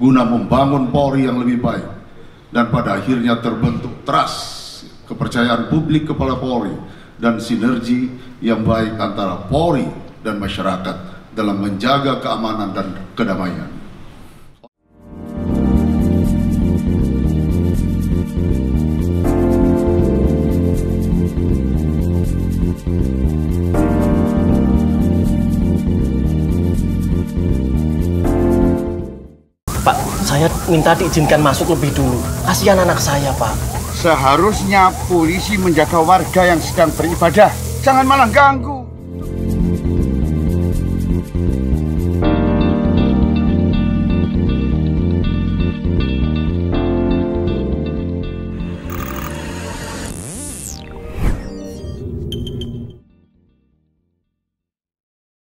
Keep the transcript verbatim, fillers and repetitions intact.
guna membangun Polri yang lebih baik, dan pada akhirnya terbentuk trust, kepercayaan publik kepada Polri, dan sinergi yang baik antara Polri dan masyarakat dalam menjaga keamanan dan kedamaian. Pak, saya minta diizinkan masuk lebih dulu. Kasihan anak saya, Pak. Seharusnya polisi menjaga warga yang sedang beribadah. Jangan malah ganggu.